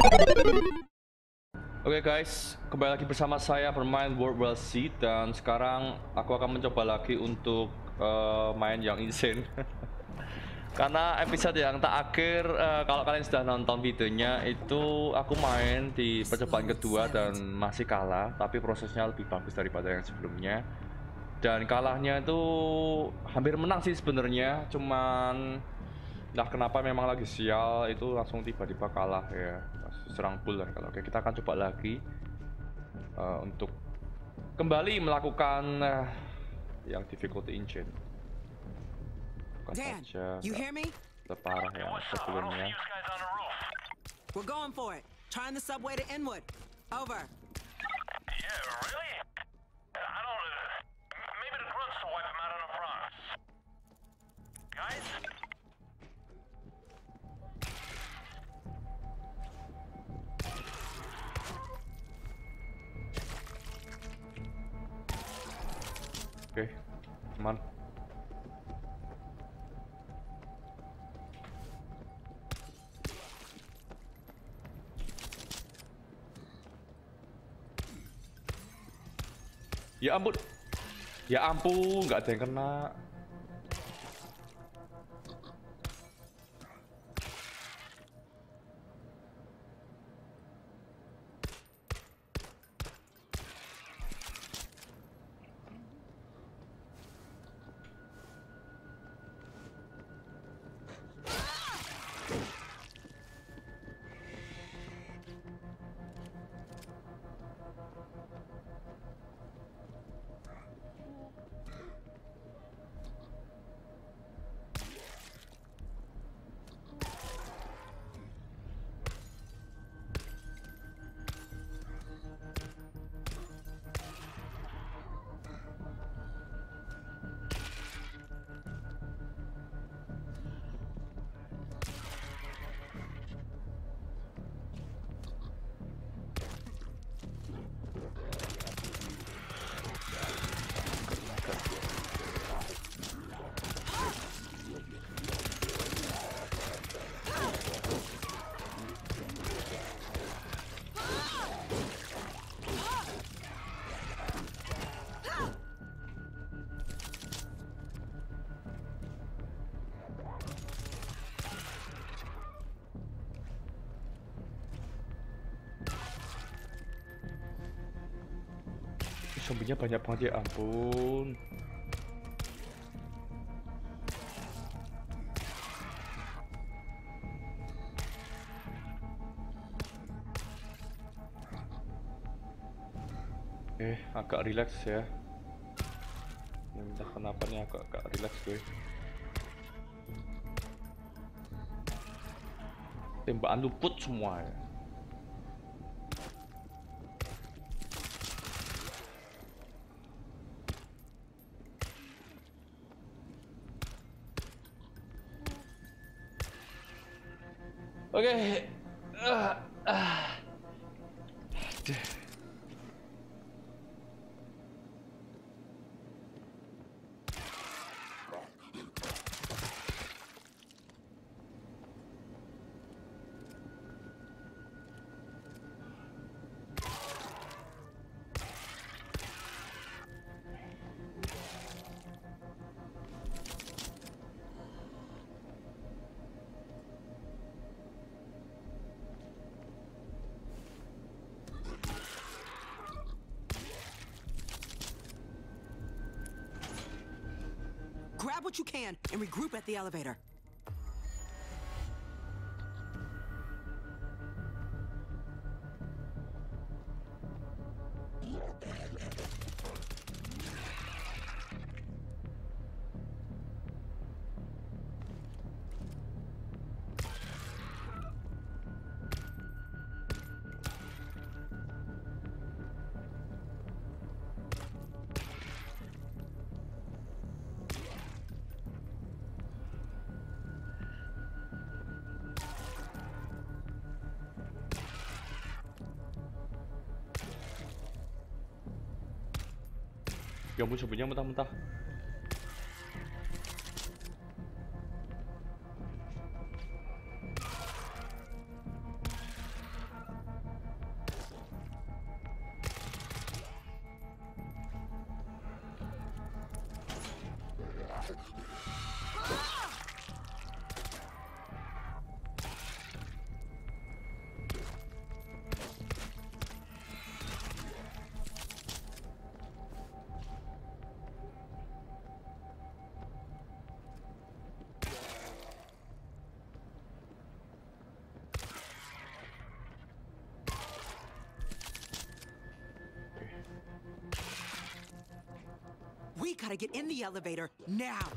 Oke guys, kembali lagi bersama saya bermain World War Z dan sekarang aku akan mencoba lagi untuk main yang insane. Karena episode yang terakhir, kalau kalian sudah nonton videonya itu aku main di percobaan kedua dan masih kalah, tapi prosesnya lebih bagus daripada yang sebelumnya. Dan kalahnya itu hampir menang sih sebenarnya, cuman entah kenapa memang lagi sial itu langsung tiba-tiba kalah ya, serang bull dan kalau oke kita akan coba lagi untuk kembali melakukan yang difficulty engine. Bukan Dan, saja you hear me? separah yang sebelumnya. We're going for it. Trying the subway to Inwood. Over. Yeah, really? I don't. Maybe the grunts will wipe him out on the fronts. Guys? Oke, aman. Ya ampun. Ya ampun, nggak ada yang kena. Zombinya banyak banget ya ampun. Agak relax ya. Entah kenapa nih agak relax gue. Tembakan luput semua ya. Oke. Grab what you can and regroup at the elevator. Ya ampun, zombinya mentah-mentah. gotta get in the elevator now.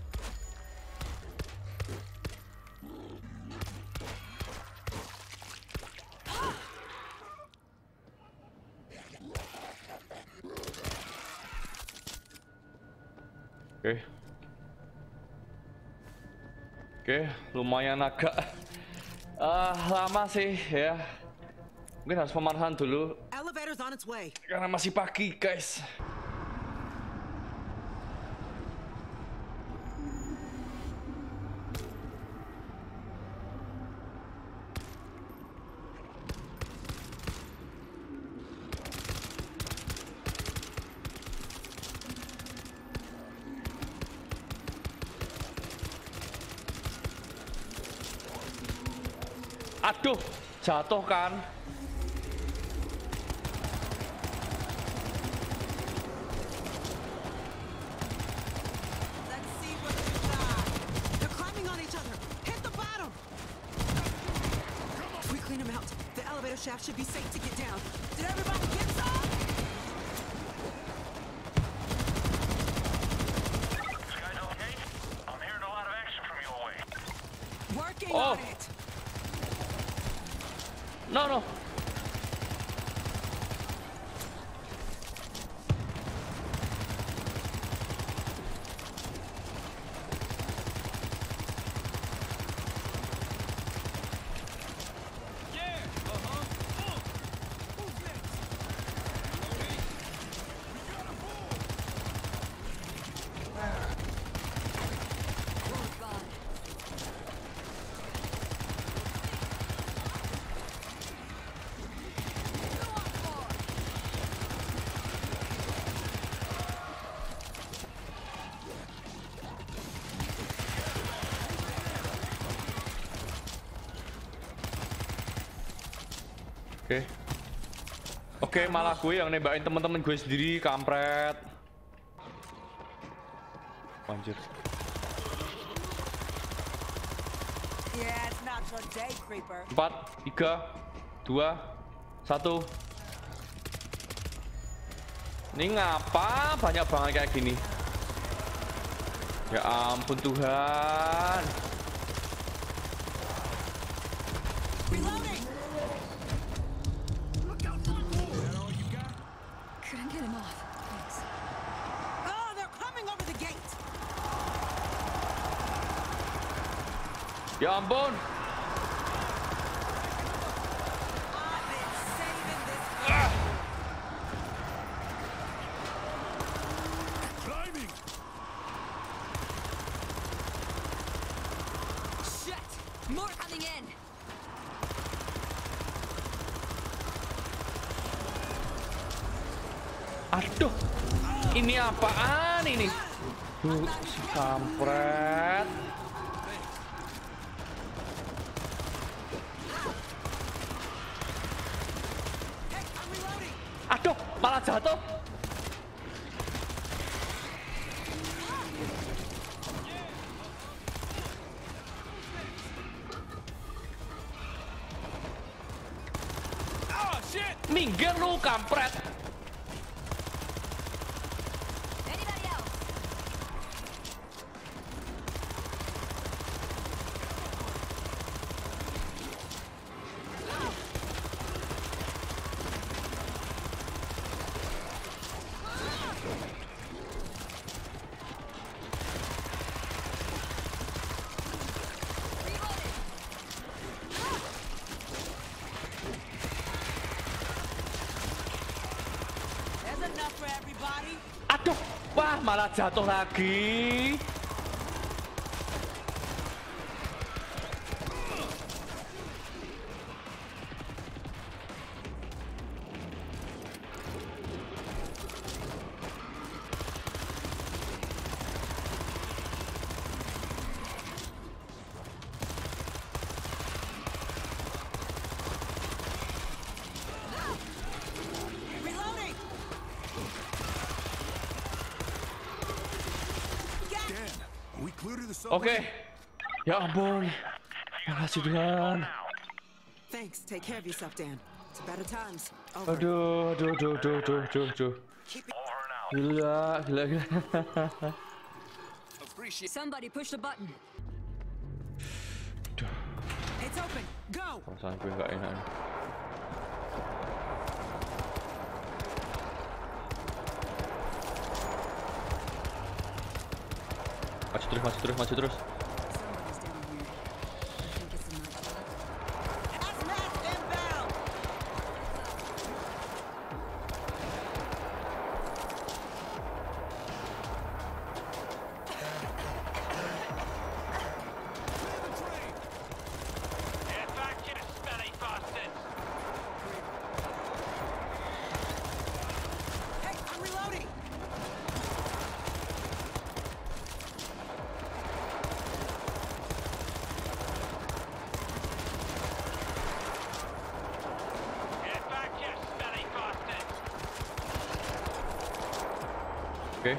Oke, lumayan agak lama sih ya. Mungkin harus pemanasan dulu Elevator's on its way. karena masih pagi, guys. Aduh, jatuh kan? Let's see what they got. They're climbing on each other. Hit the bottom. We clean them out. The elevator shaft should be safe to get down. Did everybody get some? You guys okay? I'm hearing a lot of action from your way. Working Oh. on it. No. Oke, malah gue yang nembakin teman-teman gue sendiri, kampret. Anjir. Yeah, it's not your day, creeper. 4, 3, 2, 1. Ini ngapa banyak banget kayak gini? Ya ampun Tuhan. Reloading. Couldn't get him off. Thanks. Oh, they're coming over the gate. Ya ampun. I've been saving this. Climbing! Shit. More coming in. Aduh. Ini apaan ini? Si kampret. Hey, I'm reloading. Aduh, malah jatuh. Minggir lu, kampret. Anybody else? There's enough for everybody. Aduh, wah malah jatuh lagi. Reloading. Dan, are we clear to the Oke. subway? Ya ampun. Makasih Tuhan. Thanks. Take care of yourself, Dan. It's better times. Over. Aduh. Keep it. Over and out. Gila, gila, gila. Somebody push the button. It's open. Go. Perasaan gue nggak enak nih. Maju terus, maju terus, maju terus. Somebody's down here. I think it's a nightclub. Hazmat inbound. Get back, you smelly bastards! Hey, I'm reloading. Get back, you smelly bastards! Oke.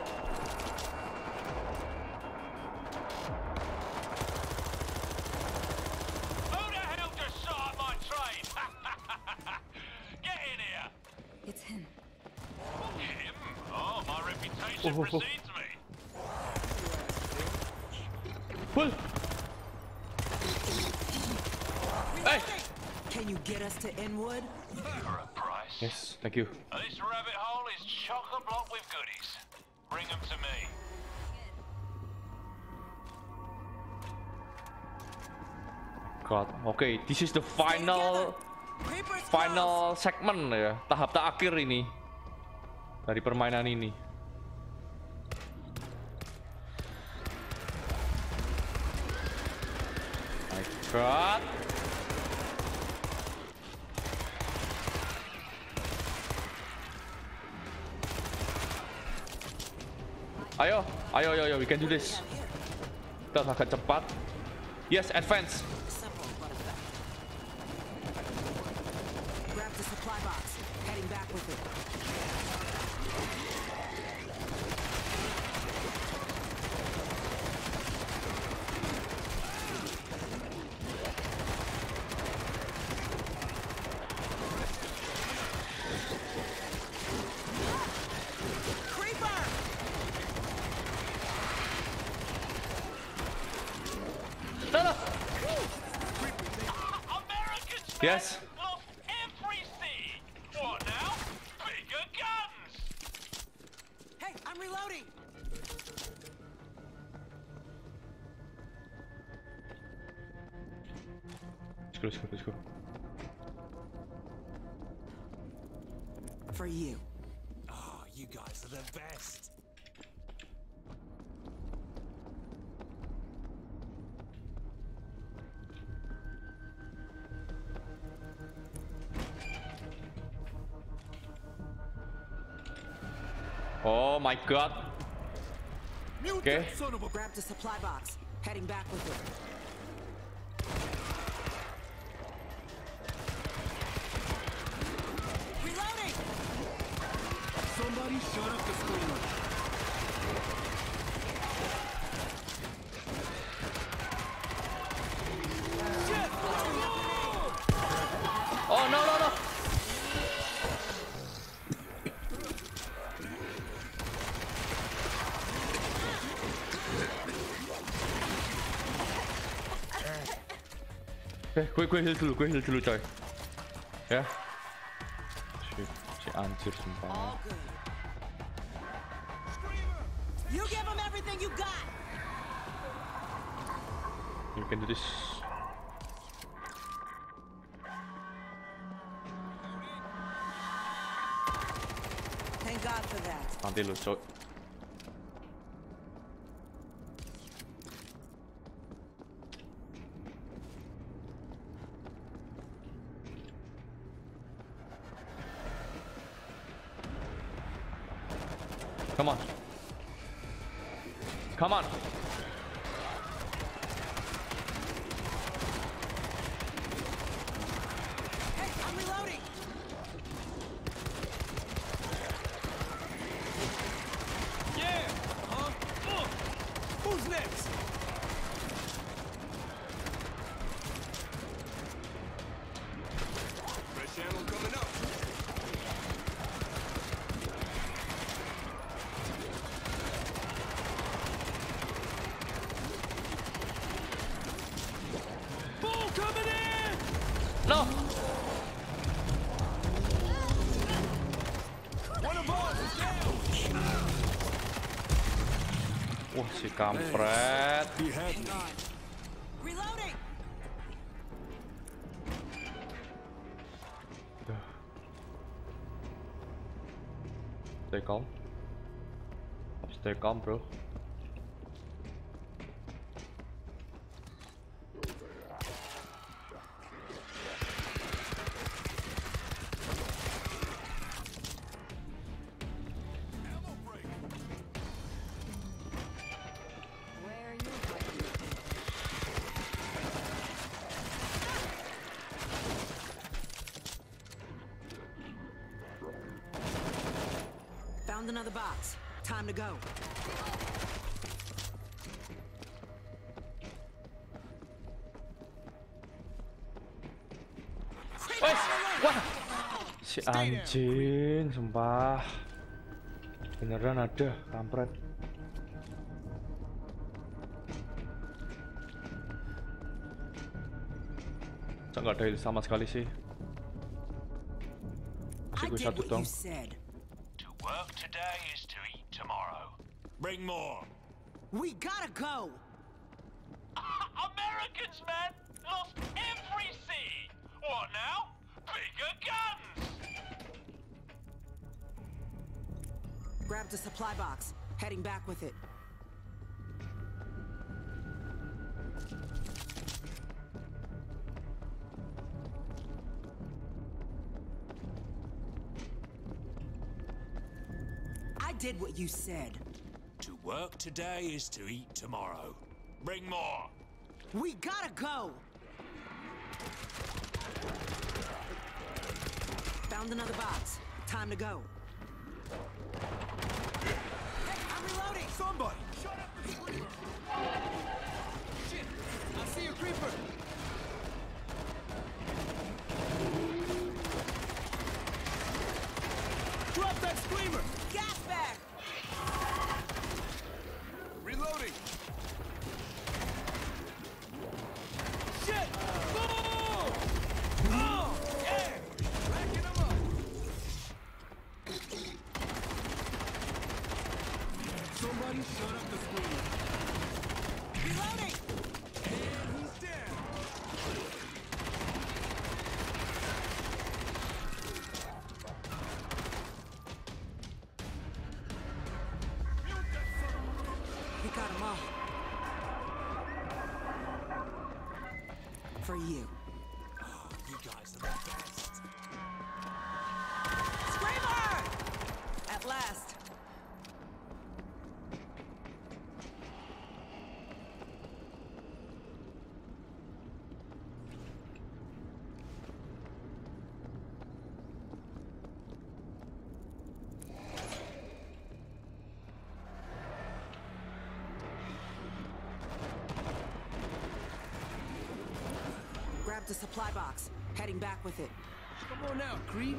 Who the hell just shot at my train? Get in here! It's him. Him? Oh, my reputation precedes me. Full. Hey. Can you get us to Inwood? For a price. Yes, thank you. This rabbit hole is chock-a-block with goodies. Bring them to me. God. Oke, this is the final Creepers close. final segment ya, tahap terakhir ini dari permainan ini. My God. Ayo, ayo, ayo, ayo, we can do this. Kita agak cepat. Yes, advance. Simple but effective. Grab the supply box. Heading back with it. Creeper! No, no. Americans Yes. lost everything. What now? Bigger guns. Hey, I'm reloading. Let's go, let's go, let's go. For you. Oh, you guys are the best. Oh my God. Okay. Son of a... Grab the supply box. Heading back with it. Reloading! Somebody shut up the screen. Oh no, no, no. Gue heal dulu coy. Ya. Si anjir sumpah. All good. You give them everything you got! You can do this. Thank God for that. Nanti lu coy. Come on. Come on. Hey, I'm reloading! Yeah! Huh? Who's next? Fresh ammo coming up. Si kampret. He had me. God. Reloading! Stay calm. Stay calm, bro. Where are you hiding? Found another box. Time to go. Wes, wah, si anjing, sumpah, beneran ada kampret. Nggak ada sama sekali sih. Masih I gue did satu what dong. you said. To work today is to eat tomorrow. Bring more. We gotta go! Americans, man! Lost every seed! What now? Bigger guns! Grab the supply box. Heading back with it. I did what you said. To work today is to eat tomorrow. Bring more. We gotta go! Found another box. Time to go. Hey, I'm reloading! Somebody! Shut up the screamer! Shit! I see a creeper! Drop that screamer! Gas bag! Reloading! Shit! Oh! Oh! Yeah! Racking them up! Somebody shut up the screamer! Reloading! And he's down! We got them all. For you. You guys are the best! Screamer! At last. Grab the supply box. Heading back with it. Come on now, creep!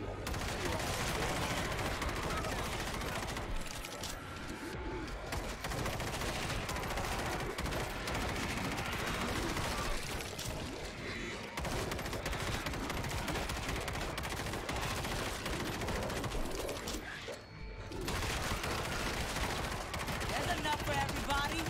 There's enough for everybody.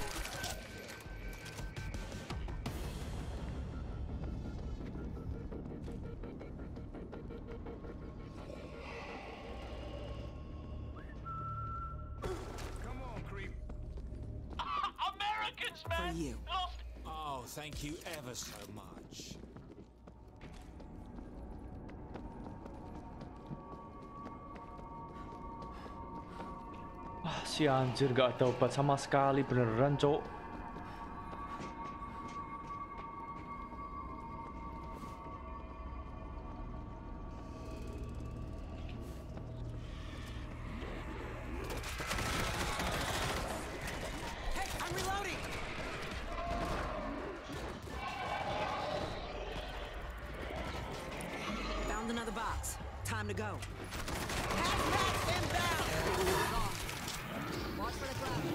Come on, creep! Americans, man! you. Lost Oh, thank you ever so much. Wah, si anjir gak ada obat sama sekali beneran, cok. Hey, I'm reloading. Found another box. Time to go. Hazmat inbound. Watch for the cloud.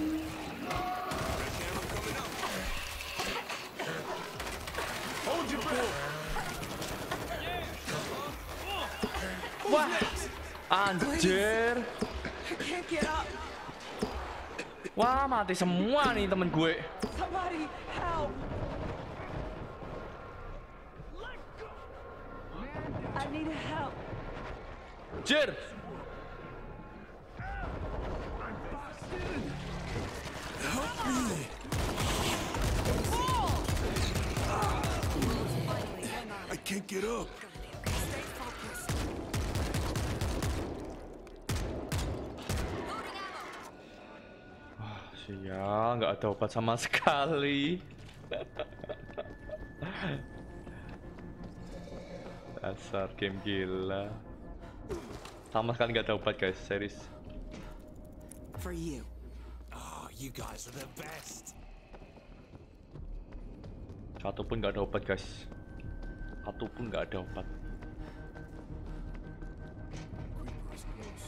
Hold your breath! Wah, anjir. I can't get up. Wah, mati semua nih temen gue. Somebody help! I need help. Jir. I can't get up. Sial, nggak ada obat sama sekali. Dasar game gila. Sama sekali nggak ada obat guys, serius. For you. Oh, you guys are the best. Satu pun nggak ada obat guys. Satu pun nggak ada obat. Creeper's close.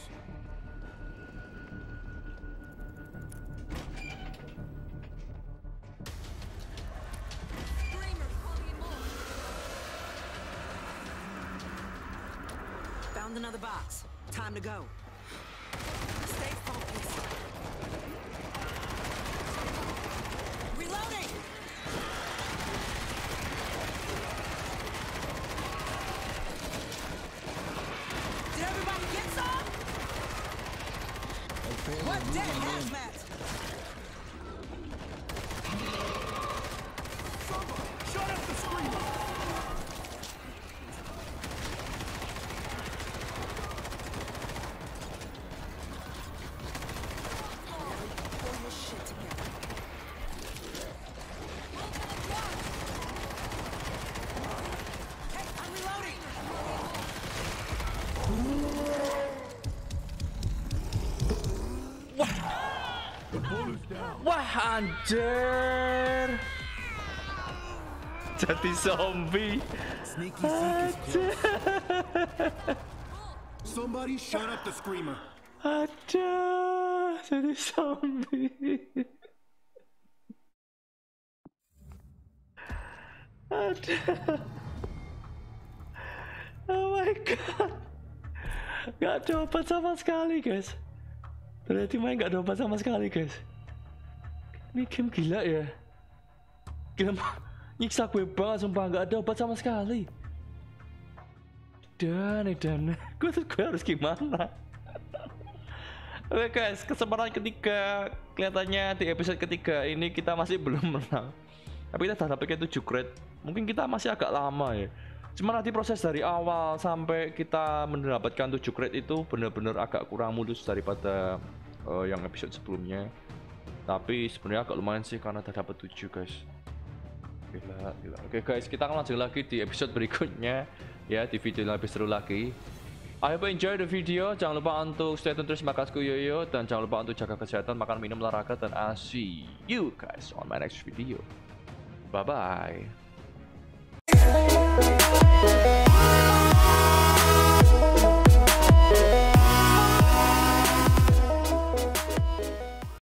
Found another box. Time to go. Stay focused. Reloading! Did everybody get some? What dead hazmat? Shut up the screamer! Pull your shit together. Hey, I'm reloading! Wah, anjir. Jadi zombie. Sneaky Zeke is close. Somebody shut up the screamer. Aduh, jadi zombie. Aduh. Oh my god. Gak ada obat sama sekali guys. Berarti main gak ada obat sama sekali guys. Ini game gila ya. Gila, nyiksa gue banget sumpah, gak ada obat sama sekali. Dan gue harus gimana? Oke guys, kesempatan ketiga. Kelihatannya di episode ketiga ini kita masih belum menang. Tapi kita sudah dapatkan 7 grade. Mungkin kita masih agak lama ya. Cuma nanti proses dari awal sampai kita mendapatkan 7 grade itu benar-benar agak kurang mulus daripada yang episode sebelumnya. Tapi sebenarnya agak lumayan sih karena udah dapat 7 guys. Gila. Oke guys, kita akan lanjut lagi di episode berikutnya ya, di video yang lebih seru lagi. I hope you enjoy the video. Jangan lupa untuk stay tune terus makasku Yoyo, dan jangan lupa untuk jaga kesehatan, makan minum, olahraga, dan I'll see you guys on my next video. Bye bye.